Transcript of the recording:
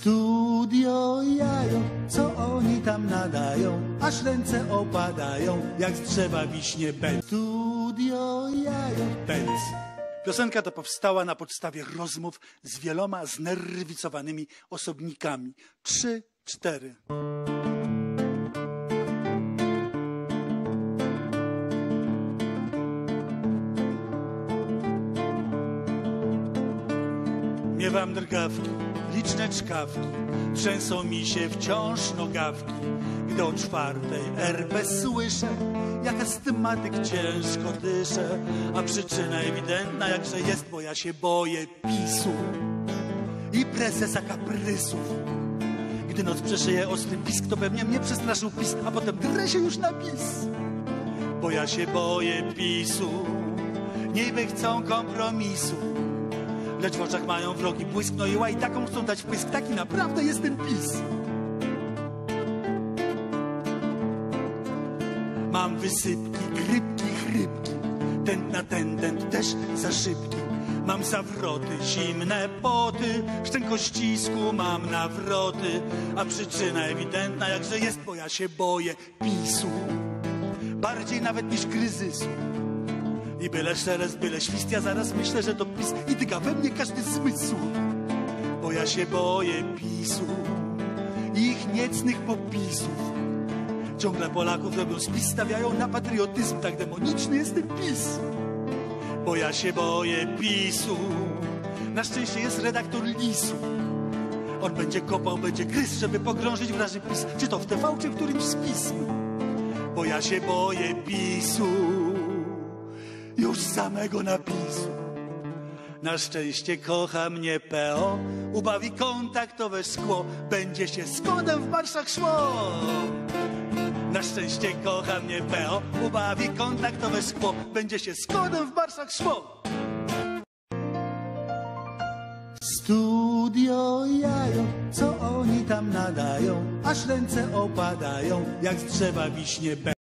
Studio Jajo, co oni tam nadają, aż ręce opadają, jak z drzewa wiśnie bęc. Studio Jajo, bęc. Piosenka ta powstała na podstawie rozmów z wieloma znerwicowanymi osobnikami. 3, 4. Miewam drgawki, liczne czkawki, trzęsą mi się wciąż nogawki. Gdy o 4 RP słyszę, jak astmatyk ciężko dyszę, a przyczyna ewidentna jakże jest, bo ja się boję PiS-u i prezesa kaprysów. Gdy noc przeszyje ostry pisk, to pewnie mnie przestraszył PiS, a potem drę się już na PiS. Bo ja się boję PiS-u, niby chcą kompromisu, lecz w oczach mają wrogi błysk, no i łaj, taką chcą dać wpysk, taki naprawdę jest ten PiS. Mam wysypki, grypki, chrypki, tętna tendent też za szybki. Mam zawroty, zimne poty, w szczękościsku mam nawroty, a przyczyna ewidentna jakże jest, bo ja się boję PiS-u, bardziej nawet niż kryzysu. I byle szelest, byle świst, ja zaraz myślę, że to PiS i dyga we mnie każdy zmysł. Bo ja się boję PiS-u i ich niecnych popisów. Ciągle Polaków robią spis, stawiają na patriotyzm, tak demoniczny jest ten PiS. Bo ja się boję PiS-u, na szczęście jest redaktor Lisu. On będzie kopał, będzie gryzł, żeby pogrążyć wraży PiS, czy to w TV, czy w którymś z pism. Bo ja się boję PiS-u, już samego napisu. Na szczęście kocha mnie PO, ubawi kontaktowe szkło, będzie się z kodem w marszach szło. Na szczęście kocha mnie PO, ubawi kontaktowe szkło, będzie się z kodem w marszach szło. Studio Jajo, co oni tam nadają, aż ręce opadają, jak z drzewa wiśnie bęc.